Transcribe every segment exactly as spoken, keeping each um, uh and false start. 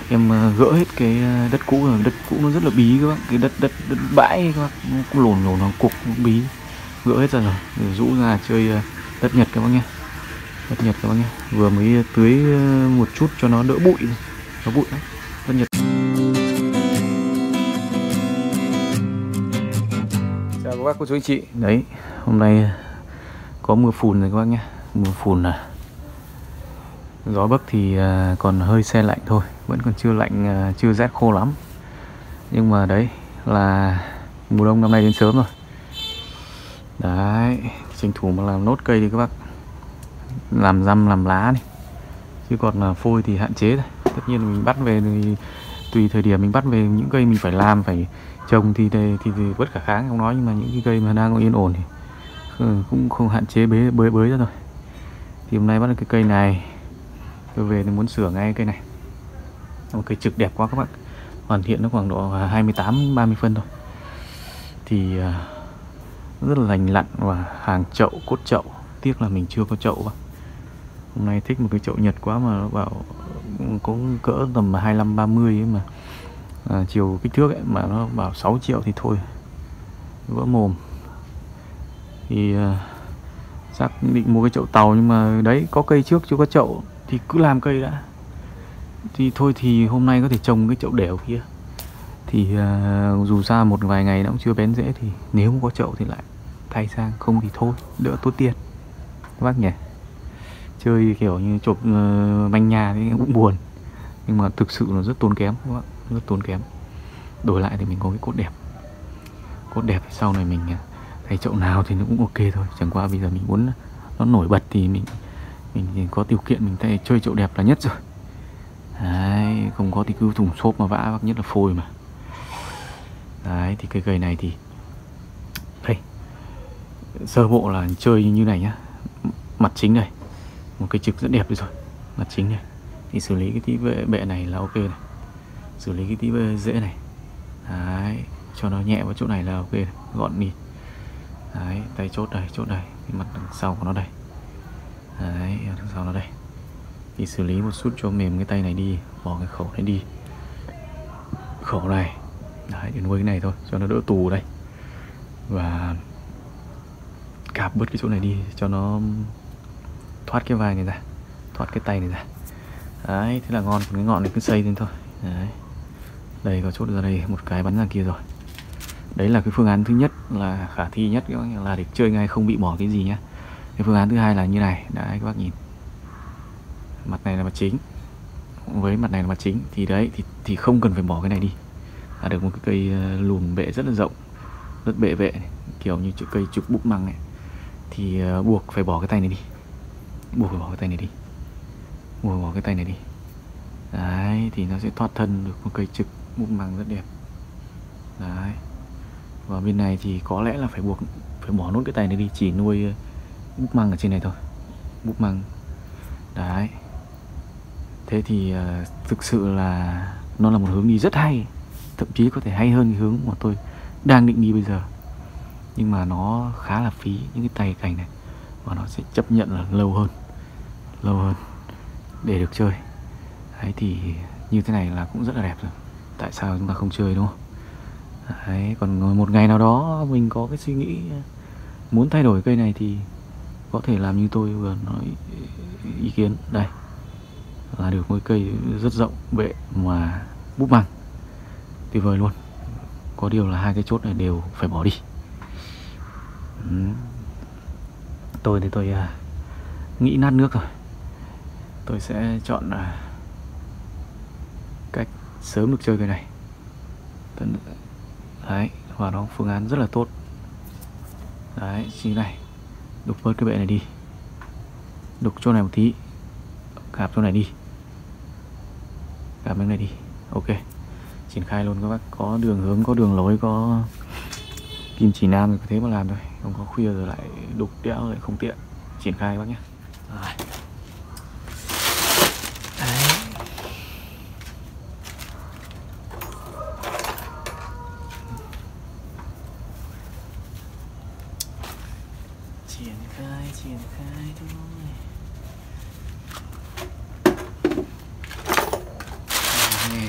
em ờ, gỡ hết cái ờ, đất cũ rồi. Đất cũ nó rất là bí các bác, cái đất đất đất bãi các bác, nó cũng lồn lồn nó cục nó bí, gỡ hết ra rồi, rồi rũ ra chơi ờ, đất Nhật các bác nhé. Đất Nhật các bác nhé, vừa mới tưới ờ, một chút cho nó đỡ bụi, nó bụi lắm đất Nhật. Chào các bác cô chú anh chị. Đấy, hôm nay có mưa phùn rồi các bác nhé. Mưa phùn à, gió bấc thì uh, còn hơi se lạnh thôi, vẫn còn chưa lạnh, uh, chưa rét khô lắm. Nhưng mà đấy là mùa đông năm nay đến sớm rồi. Đấy, tranh thủ mà làm nốt cây đi các bác, làm răm làm lá đi, chứ còn là phôi thì hạn chế thôi. Tất nhiên mình bắt về thì tùy thời điểm mình bắt về, những cây mình phải làm phải trồng thì thì, thì, thì bất khả kháng không nói, nhưng mà những cái cây mà đang có yên ổn thì cũng không hạn chế bế bới bới ra rồi. Thì hôm nay bắt được cái cây này, tôi về thì muốn sửa ngay cây này. Một cây trực đẹp quá các bạn, hoàn thiện nó khoảng độ hai mươi tám ba mươi phân thôi. Thì uh, rất là lành lặn và hàng chậu, cốt chậu. Tiếc là mình chưa có chậu vào. Hôm nay thích một cái chậu Nhật quá mà nó bảo có cỡ tầm hai mươi lăm ba mươi ấy mà à, chiều kích thước ấy mà nó bảo sáu triệu thì thôi, vỡ mồm. Thì uh, chắc định mua cái chậu tàu, nhưng mà đấy có cây trước chưa có chậu thì cứ làm cây đã. Thì thôi thì hôm nay có thể trồng cái chậu đẻo kia. Thì uh, dù sao một vài ngày nó cũng chưa bén rễ, thì nếu không có chậu thì lại thay sang, không thì thôi, đỡ tốn tiền các bác nhỉ. Chơi kiểu như chụp uh, manh nhà thì cũng buồn, nhưng mà thực sự nó rất tốn kém các bác, rất tốn kém. Đổi lại thì mình có cái cốt đẹp, cốt đẹp thì sau này mình thay chậu nào thì nó cũng ok thôi. Chẳng qua bây giờ mình muốn nó nổi bật thì mình mình thì có điều kiện mình thay chơi chậu đẹp là nhất rồi. Đấy, không có thì cứ thùng xốp mà vã, nhất là phôi mà. Đấy, thì cây cây này thì đây, sơ bộ là chơi như này nhá. Mặt chính này, một cái trực rất đẹp rồi. Mặt chính này thì xử lý cái tí bệ, bệ này là ok này, xử lý cái tí bệ rễ này. Đấy, cho nó nhẹ vào chỗ này là ok này, gọn đi. Đấy, tay chốt đây, chốt đây, cái mặt đằng sau của nó đây. Đấy, đằng sau nó đây. Thì xử lý một chút cho mềm cái tay này đi, bỏ cái khẩu này đi, khẩu này. Đấy, để nuôi cái này thôi cho nó đỡ tù đây. Và cạp bớt cái chỗ này đi cho nó thoát cái vai này ra, thoát cái tay này ra. Đấy, thế là ngon. Còn cái ngọn này cứ xây lên thôi. Đấy, đây có chốt ra đây, một cái bắn ra kia rồi. Đấy là cái phương án thứ nhất, là khả thi nhất, là để chơi ngay không bị bỏ cái gì nhá. Cái phương án thứ hai là như này. Đấy, các bác nhìn, mặt này là mặt chính với mặt này là mặt chính, thì đấy thì, thì không cần phải bỏ cái này đi, là được một cái cây lùn bệ rất là rộng, rất bệ vệ này, kiểu như chữ cây trục búp măng này. Thì uh, buộc phải bỏ cái tay này đi, buộc phải bỏ cái tay này đi, buộc phải bỏ cái tay này đi. Đấy, thì nó sẽ thoát thân được một cây trực búp măng rất đẹp. Đấy, và bên này thì có lẽ là phải buộc, phải bỏ nốt cái tay này đi, chỉ nuôi búp măng ở trên này thôi, búp măng. Đấy, thế thì uh, thực sự là nó là một hướng đi rất hay, thậm chí có thể hay hơn cái hướng mà tôi đang định đi bây giờ. Nhưng mà nó khá là phí những cái tay cành này, và nó sẽ chấp nhận là lâu hơn, lâu hơn để được chơi. Đấy, thì như thế này là cũng rất là đẹp rồi. Tại sao chúng ta không chơi đúng không? Đấy, còn một ngày nào đó mình có cái suy nghĩ muốn thay đổi cây này thì có thể làm như tôi vừa nói ý kiến. Đây là được một cây rất rộng bệ mà búp măng tuyệt vời luôn. Có điều là hai cái chốt này đều phải bỏ đi. ừ. Tôi thì tôi uh, nghĩ nát nước rồi. Tôi sẽ chọn uh, cách sớm được chơi cây này. Đấy, và nó phương án rất là tốt. Đấy, như này, đục bớt cái bệ này đi, đục chỗ này một tí, cạp chỗ này đi, cạp bên này đi. Ok, triển khai luôn các bác. Có đường hướng, có đường lối, có kim chỉ nam thì có thế mà làm thôi. Không có khuya rồi lại đục đẽo lại không tiện. Triển khai các bác nhé. Rồi. Triển khai, triển khai thôi. nghe.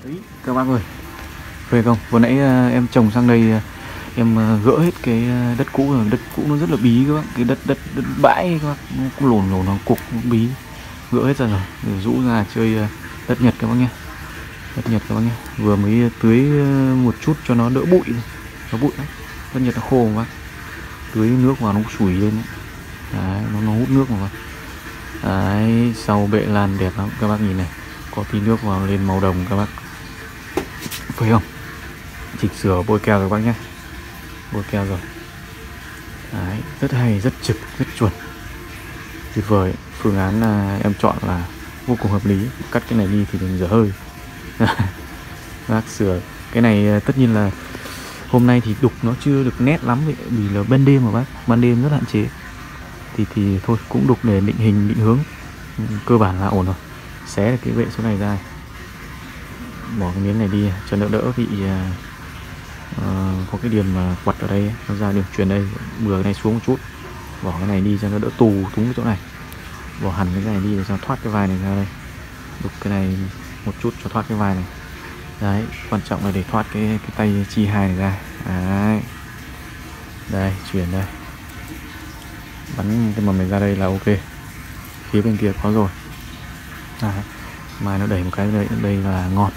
Đấy, các bác ơi, về không? Vừa nãy uh, em trồng sang đây uh, em uh, gỡ hết cái uh, đất cũ rồi, đất cũ nó rất là bí các bác, cái đất đất, đất bãi các bác, nó cũng lồn lồn nó cục nó bí, gỡ hết ra rồi, rồi rũ ra chơi uh, đất Nhật các bác nhé, đất Nhật các bác nhé. Vừa mới tưới uh, một chút cho nó đỡ bụi, nó bụi lắm, đất Nhật nó khô các bác, tưới nước vào nó sủi lên đấy. Đấy, nó, nó hút nước mà bác. Đấy, sau bệ lan đẹp lắm các bác nhìn này, có tí nước vào lên màu đồng các bác, phải không? Chỉnh sửa bôi keo các bác nhé, bôi keo rồi. Đấy, rất hay, rất trực, rất chuẩn, tuyệt vời. Phương án à, em chọn là vô cùng hợp lý. Cắt cái này đi thì đừng dở hơi. Bác sửa cái này tất nhiên là hôm nay thì đục nó chưa được nét lắm vì là ban đêm mà bác, ban đêm rất hạn chế. Thì thì thôi cũng đục để định hình, định hướng, cơ bản là ổn rồi. Xé được cái bệ số này ra, bỏ cái miếng này đi cho đỡ đỡ bị uh, uh, có cái điểm uh, quặt ở đây, nó ra điểm truyền đây, bừa cái này xuống một chút, bỏ cái này đi cho nó đỡ tù túng cái chỗ này, bỏ hẳn cái này đi để cho thoát cái vai này ra đây, đục cái này một chút cho thoát cái vai này. Đấy, quan trọng là để thoát cái cái tay chi hai này ra. Đấy, đây chuyển đây, bắn cái mầm này ra đây là ok. Phía bên kia có rồi. Đấy, mai nó đẩy một cái đây, đây là ngọt.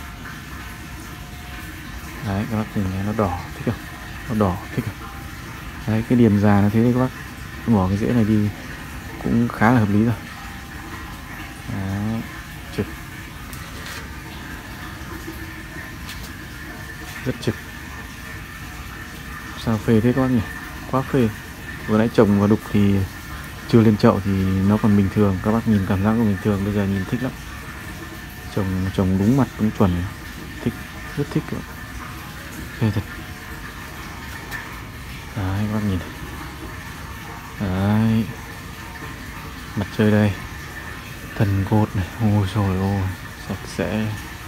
Đấy, các bác nhìn thấy nó đỏ, thích không? Nó đỏ, thích không? Đấy, cái điểm già nó thế đấy các bác. Bỏ cái rễ này đi cũng khá là hợp lý rồi. Đấy, trực, rất trực. Sao phê thế các bác nhỉ? Quá phê. Vừa nãy trồng và đục thì chưa lên chậu thì nó còn bình thường, các bác nhìn cảm giác của bình thường, bây giờ nhìn thích lắm. Trồng trồng đúng mặt, đúng chuẩn, thích, rất thích các bạn. Phê thật. Đấy, các bác nhìn. Đấy, mặt trời đây, thân cột này, ôi trời ơi, sạch sẽ.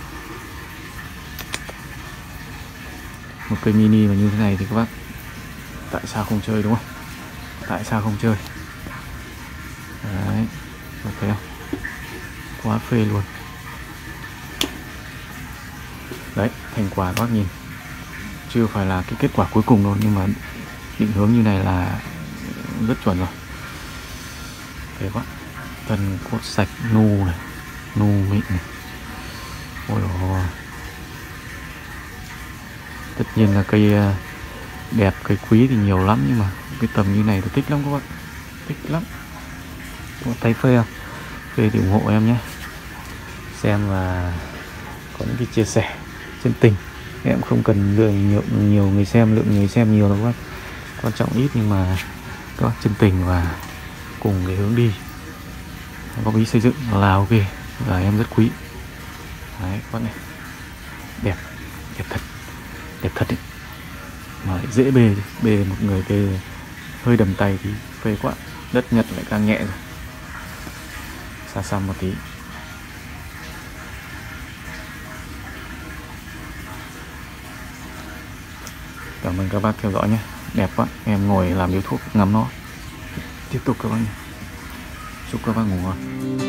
Một cây mini mà như thế này thì các bác tại sao không chơi, đúng không? Tại sao không chơi? Đấy, thấy không? Quá phê luôn. Đấy, thành quả các bác nhìn, chưa phải là cái kết quả cuối cùng đâu, nhưng mà định hướng như này là rất chuẩn rồi. Thế quá, thân cốt sạch, nu này, nu mịn này. Ôi ôi, tất nhiên là cây đẹp, cây quý thì nhiều lắm, nhưng mà cái tầm như này thì thích lắm các bác, thích lắm. Có thấy phê không? Phê thì ủng hộ em nhé, xem và có những cái chia sẻ chân tình. Em không cần lượng nhiều, nhiều người xem, lượng người xem nhiều đâu các bác, quan trọng ít nhưng mà các bác chân tình và cùng cái hướng đi góp ý xây dựng là ok, và em rất quý. Đấy các bác này, đẹp, đẹp thật, đẹp thật đấy, mà lại dễ bê, bê một người bê hơi đầm tay thì phê quá. Đất Nhật lại càng nhẹ rồi, xa xăm một tí. Cảm ơn các bác theo dõi nhé, đẹp quá. Em ngồi làm điếu thuốc ngắm nó. Tiếp tục các bác nhé, chúc các bác ngủ ngon.